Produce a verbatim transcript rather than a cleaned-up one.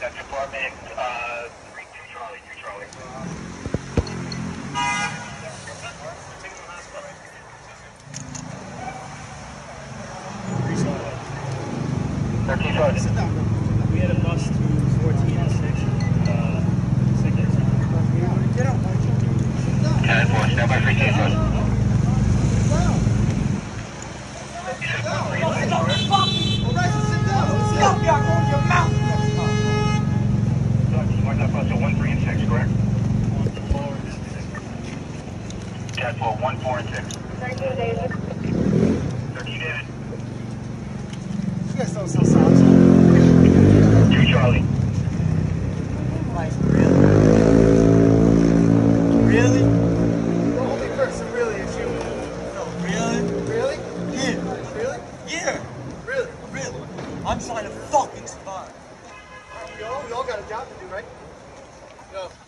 That's department, uh, three two Charlie, two Charlie. thirteen Charlie. We had a bus to fourteen and six. Uh, six. ten four, stand by three two Charlie. one three and six, correct? ten four, one four and six. thirteen David. thirteen David. You guys don't sell songs. two Charlie. Like, really? Really? The only person really is you. No, really? Really? Yeah. Really? Yeah. Really? Really? I'm trying to fucking survive. We all, we all got a job to do, right? Go.